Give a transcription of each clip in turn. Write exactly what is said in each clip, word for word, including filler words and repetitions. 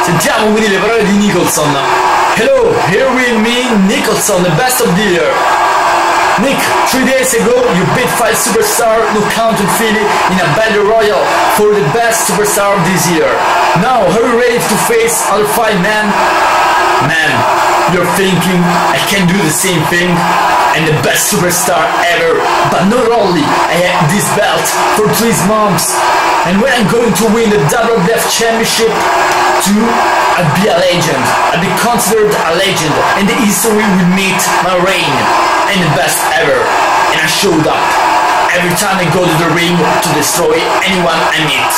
Sentiamo quindi le parole di Nicholson. Hello, here with me, Nicholson, the best of the year. Nick, three days ago you beat five superstar No Count and Philly in a battle royal for the best superstar of this year. Now, are you ready to face other five men? Man, you're thinking I can do the same thing? I'm the best superstar ever, but not only I have this belt for three months, and when I'm going to win the W W F Championship too, I'll be a legend. I'll be considered a legend, and the history will meet my reign. I'm the best ever, and I showed up every time I go to the ring to destroy anyone I meet.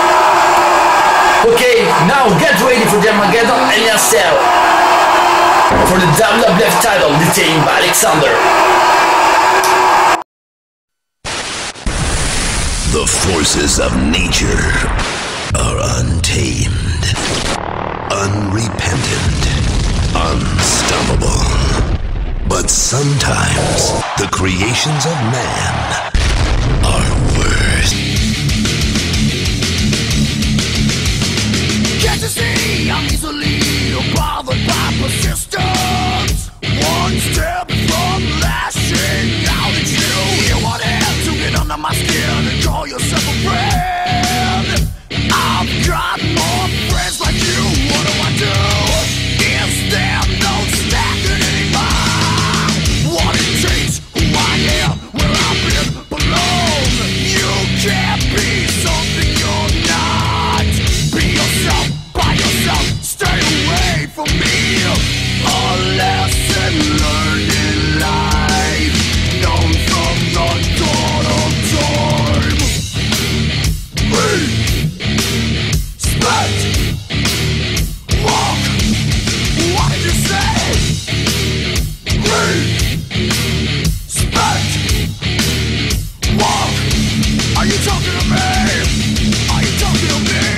Okay, now get ready for the Armageddon Hell in a Cell for the W W F title detained by Alexander. The forces of nature are untamed, unrepentant, unstoppable. But sometimes the creations of man are worse. Can't you see I'm easily bothered by persistence? One step from lashing out at you. You want to get under my skin and call yourself a friend. I've got more friends like you. What do I do? Is there no stacking anymore? What it takes, who I am, where I've been belong. You can't be something you're not. Be yourself, by yourself, stay away from me. A lesson learned in life, known from the dawn of time. Respect, walk, what did you say? Respect, walk, are you talking to me? Are you talking to me?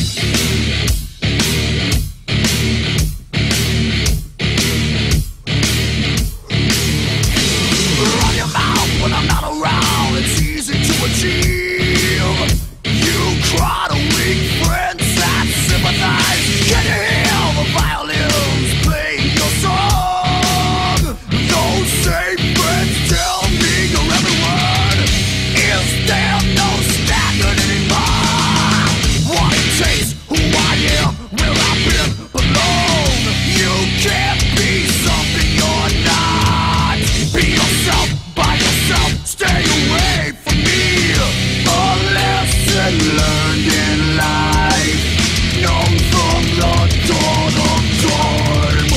Run your mouth when I'm not around, it's easy to achieve. You cry to weak friends that sympathize. Can you hear the violins playing your song? Those same friends tell me your every word. Is there no staggered anymore? What it takes, who I am, where I've been belong. You can't be something you're not. Be yourself, by yourself, stay away from me. A lesson learned in life, known from the dawn of time.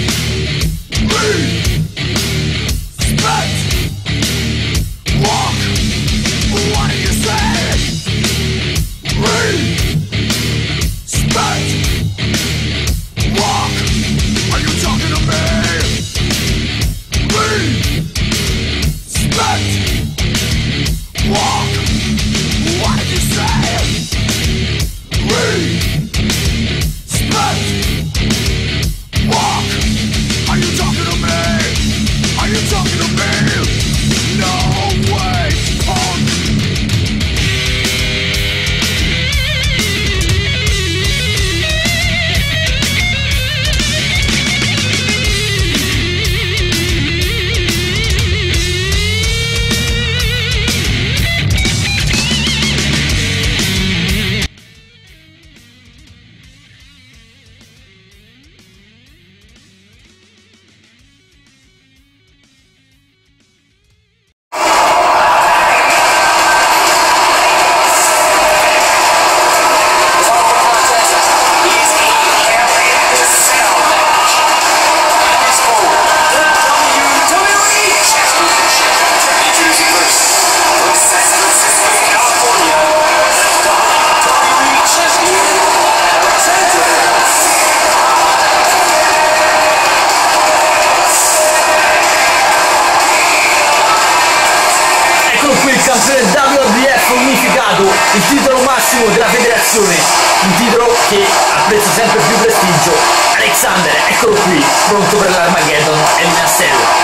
Respect, walk, what do you say? Respect, walk, are you talking to me? Respect, walk, what did you say? Respect, walk, are you talking to me? Are you talking to me? No way, punk. Il titolo massimo della federazione, un titolo che ha preso sempre più prestigio. Alexander, eccolo qui, pronto per l'Armageddon Hell in a Cell.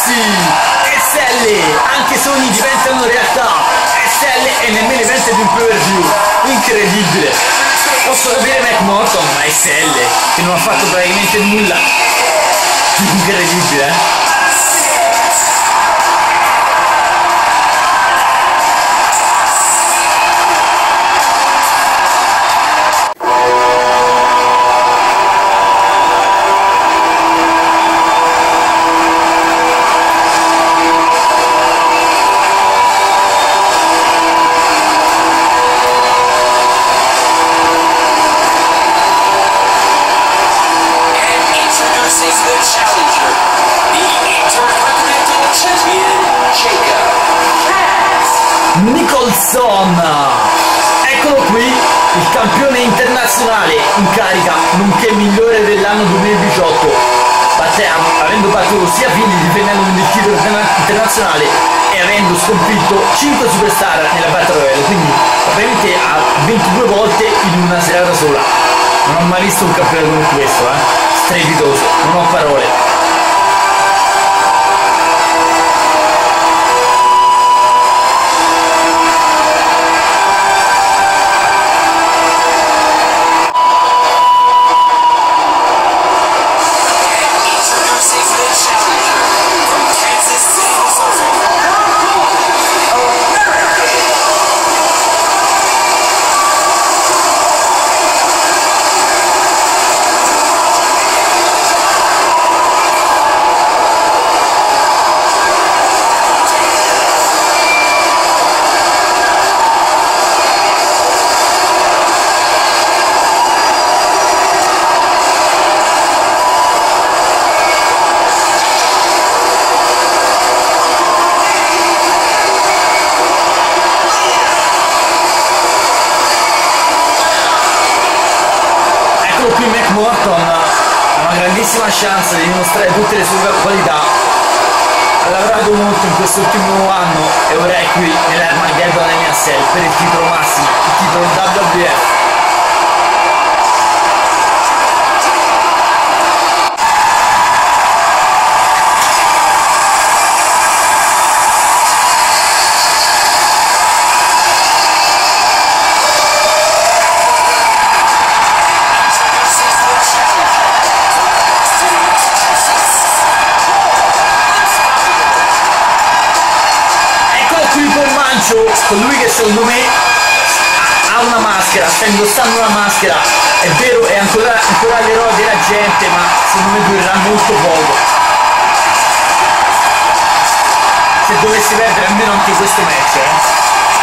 ragazzi, S L, anche sogni diventano realtà. S L è nel main event di un pay per view, incredibile. Posso capire Mac Morton, ma S L che non ha fatto praticamente nulla, incredibile, eh? Nicholson, eccolo qui, il campione internazionale in carica nonché migliore dell'anno duemiladiciotto, battiamo, avendo battuto sia Philly difendendo il titolo internazionale e avendo sconfitto cinque superstar nella Battle Royale, quindi ovviamente ha ventidue volte in una serata sola. Non ho mai visto un campione come questo, eh? Strepitoso, non ho parole. Chance di dimostrare tutte le sue qualità, ha lavorato molto in quest'ultimo anno e ora è qui nell'Armageddon N S L per il titolo massimo, il titolo W W F. Colui che secondo me ha una maschera, sta indossando una maschera, è vero, è ancora, ancora l'eroe della gente, ma secondo me durerà molto poco. Se dovessi perdere almeno anche questo match, eh.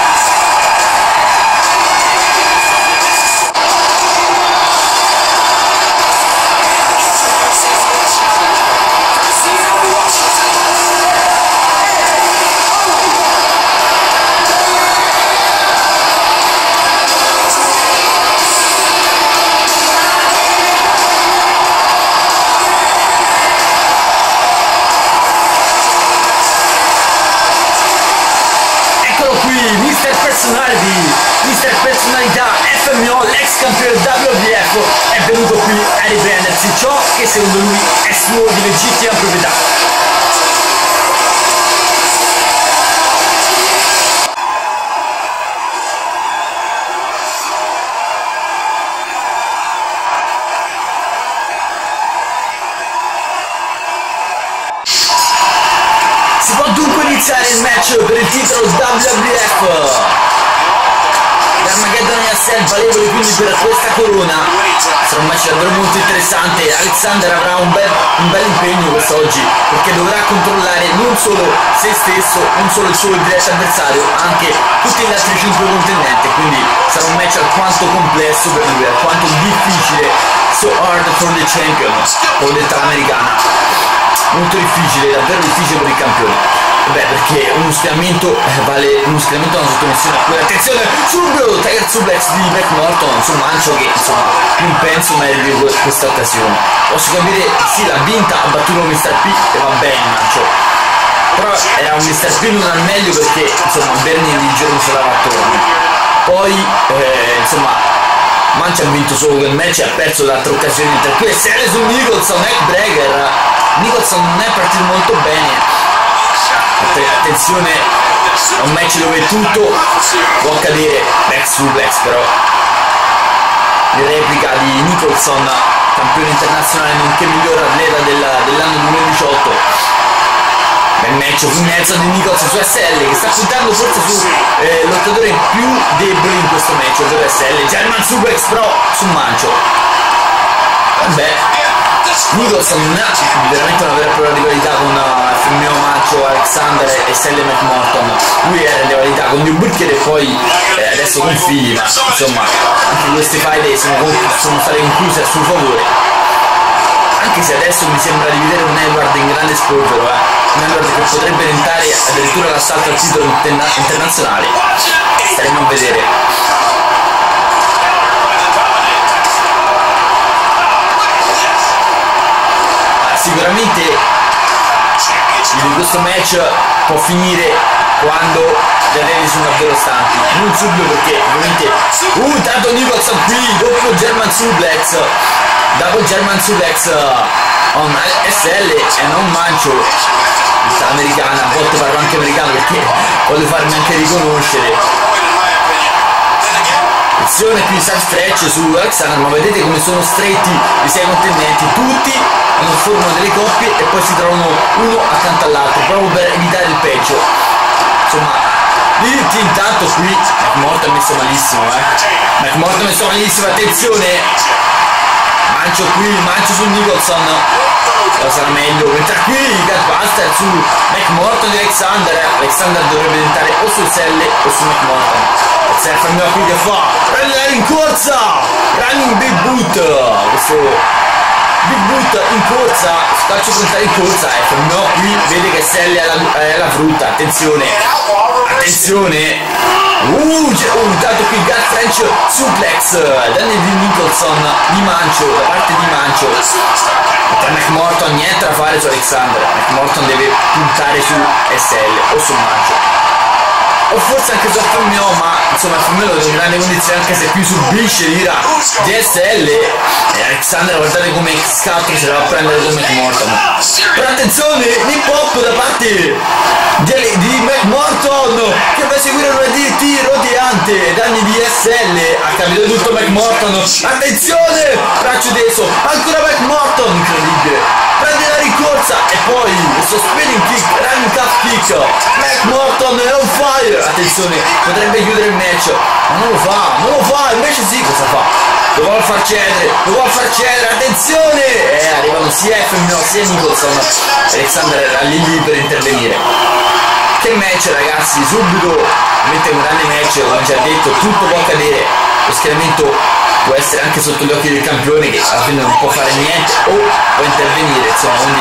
Mister Personalità F M O, l'ex campione W W F, è venuto qui a riprendersi ciò che secondo lui è suo di legittima proprietà. Si può dunque iniziare il match per il titolo W W F. L'Armageddon N S L valevole quindi per questa corona. Sarà un match davvero molto interessante. Alexander avrà un bel, un bel impegno quest'oggi, perché dovrà controllare non solo se stesso, non solo il suo diretto avversario, ma anche tutti gli altri cinque contendenti. Quindi sarà un match alquanto complesso per lui, alquanto difficile. So hard for the champion, l'ho detta l'americana. Molto difficile, davvero difficile per il campione. Beh, perché uno schieramento eh, vale uno schieramento, una sottomissione a cui attenzione subito Tiger Suplex di Mac Morton sul mancio, che insomma non penso meriti questa occasione. Posso capire, sì, l'ha vinta, ha battuto mister P e va bene il mancio, però era un mister P non al meglio, perché insomma Bernie di giro non se la va attorno. Poi eh, insomma Mancio ha vinto solo quel match e ha perso l'altra occasione, tra cui è serie su Nicholson, neckbreaker. Nicholson non è partito molto bene, Attenzione, è un match dove tutto può accadere. Back suplex però in replica di Nicholson, campione internazionale nonché miglior atleta dell'anno duemiladiciotto. Bel match sul mezzo di Nicholson su S L, che sta puntando forse su eh, lottatore più debole in questo match, ovvero S L. German suplex però sul mancio. Vabbè, Nicholson non ha veramente una vera e propria rivalità con uh, F M O Macho Alexander e S L McMorton. Lui era in rivalità con New Burker e poi eh, adesso con figli, ma insomma anche queste faide sono, sono state concluse a suo favore. Anche se adesso mi sembra di vedere un Edward in grande spolvero, eh. Un Edward che potrebbe tentare addirittura l'assalto al titolo interna internazionale. Staremo a vedere. Ma sicuramente questo match può finire quando gli atleti sono davvero stanchi, non subito, perché ovviamente uh, tanto Nicholson qui, doppio German suplex, dopo German suplex uh, on S L e non mancio americana, a volte parlo anche americano perché voglio farmi anche riconoscere. Attenzione qui, side stretch su Alexander, ma vedete come sono stretti i sei contendenti, tutti formano delle coppie e poi si trovano uno accanto all'altro proprio per evitare il peggio. Insomma, Lilti intanto qui McMorton è messo malissimo, eh McMorton è messo malissimo, attenzione, mancio qui, mancio su Nicholson, però sarà meglio, mentre qui il Gunbuster su McMorton di Alexander. Alexander dovrebbe tentare o su S L o su McMorton. Alexander qui che fa? Prende in corsa, running big boot, questo big boot in corsa, faccio puntare in corsa, ecco, no, qui vede che S L è la, è la frutta, attenzione, attenzione, uh, tanto qui Gut French suplex, danni di Nicholson, di mancio, da parte di mancio, tra McMorton niente da fare su Alexander, McMorton deve puntare su S L o su mancio. O forse anche su F M O, ma insomma F M O lo in grande condizione, anche se qui subisce l'ira di S L e Alexander, guardate come scatto se la va a prendere con McMorton. Però attenzione, l'hip hop da parte di, di McMorton che va a seguire una D D T roteante, danni di S L, ha capito tutto McMorton, attenzione, braccio teso, ancora McMorton, incredibile, prende la rincorsa e poi questo spinning kick, running calf kick, McMorton è on fire. Attenzione, potrebbe chiudere il match, ma non lo fa, non lo fa, invece sì, cosa fa? Lo vuole far cedere, lo vuole far cedere, attenzione! Eh, arrivano sia F M O sia Nicholson, Alexander era lì lì per intervenire. Che match ragazzi, subito, ovviamente un grande match, come già detto, tutto può accadere, lo schieramento può essere anche sotto gli occhi del campione che alla fine non può fare niente o può intervenire, insomma, quindi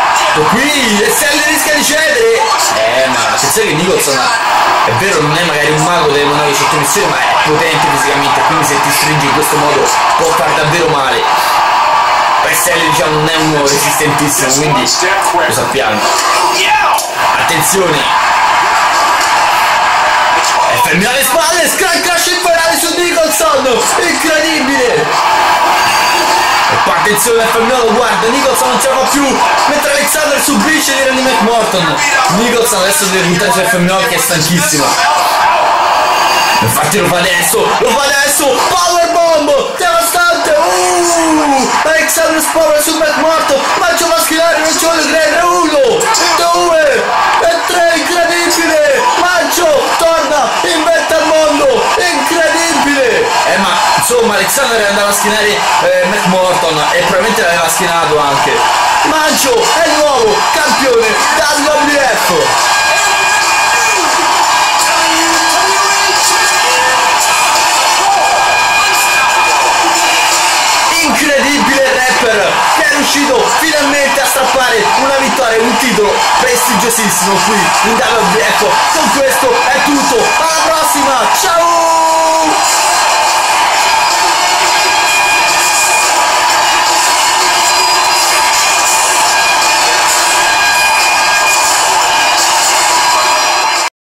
qui S L rischia di cedere, eh ma attenzione che Nicholson è vero non è magari un mago delle monete di sottomissione, ma è potente fisicamente, quindi se ti stringi in questo modo può far davvero male. S L diciamo non è uno resistentissimo, quindi lo sappiamo. Attenzione, F M O alle spalle, Skull Crush infernale su Nicholson, incredibile. E poi attenzione, F M O lo guarda, Nicholson non ce la fa più, mentre Alexander subisce l'ira di McMorton. Nicholson adesso deve puntare su F M O che è stanchissimo. Infatti lo fa adesso, lo fa adesso, powerbomb, devastante, uh, Alexander spara su McMorton, mancio maschilare, non ci voglio credere, uno, due e tre, incredibile, mancio, torna, inventa il mondo, incredibile. Eh ma insomma Alexander andava a schinare eh, McMorton e probabilmente l'aveva schinato anche. Mancio è il nuovo campione W W F. Incredibile rapper che è riuscito finalmente a strappare una vittoria, un titolo prestigiosissimo qui in W W F. Con questo è tutto, alla prossima, ciao!